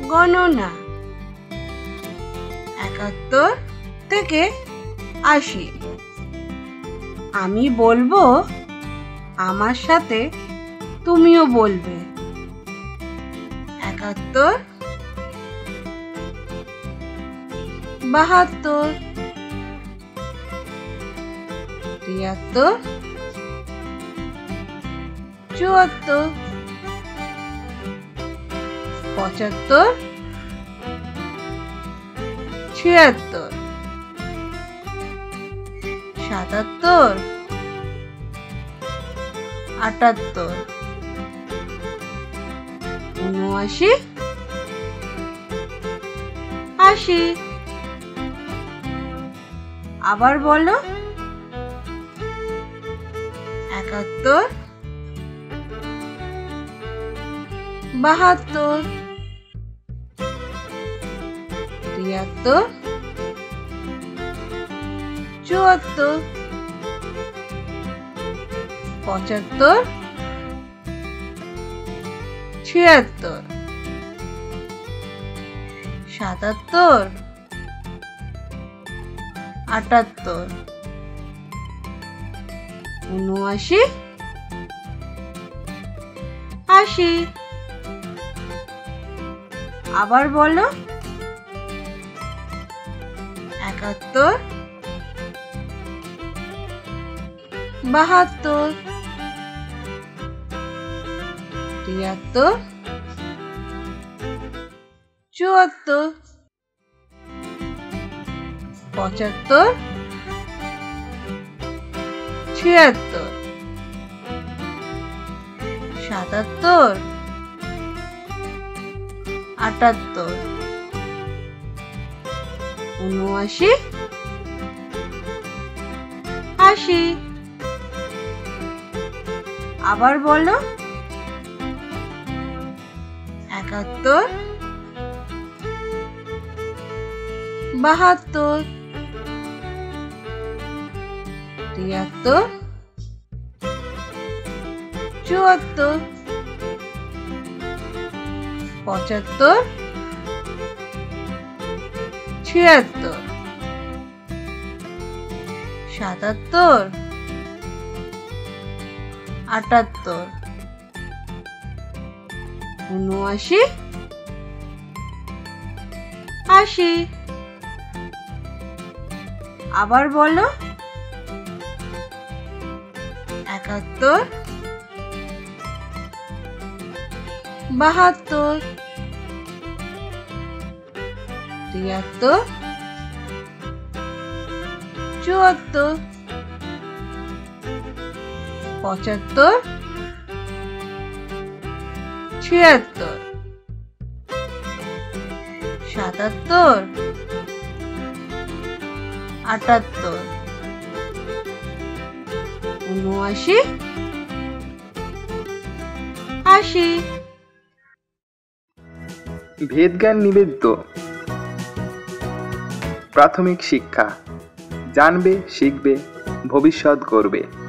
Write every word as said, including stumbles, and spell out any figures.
গণনা। একাত্তর থেকে আশি। আমি বলবো, আমার সাথে তুমিও বলবে। একাত্তর, বাহাত্তর, তিয়াত্তর, চুয়াত্তর, পঁচাত্তর, ছিয়াত্তর, সাতাত্তর, আটাত্তর, উনআশি, আশি। আবার বলো। একাত্তর, বাহাত্তর, তিয়াত্তর, চুয়াত্তর, পঁচাত্তর, ছিয়াত্তর, সাতাত্তর, আটাত্তর, উনআশি, আশি। আবার বলো। একাত্তর, বাহাত্তর, তিয়াত্তর, চুয়াত্তর, পঁচাত্তর, ছিয়াত্তর, সাতাত্তর, আটাত্তর, উনআশি, আশি। আবার বলো। একাত্তর, বাহাত্তর, তিয়াত্তর, চুয়াত্তর, পঁচাত্তর, ছিয়াত্তর, সাতাত্তর, আটাত্তর, উনআশি, আশি। আবার বলো। একাত্তর, বাহাত্তর, তিয়াত্তর, চুয়াত্তর, পঁচাত্তর, ছিয়াত্তর, সাতাত্তর, আটাত্তর, উনআশি, আশি। ভেদজ্ঞান নিবেদ্য প্রাথমিক শিক্ষা। জানবে, শিখবে, ভবিষ্যৎ গড়বে।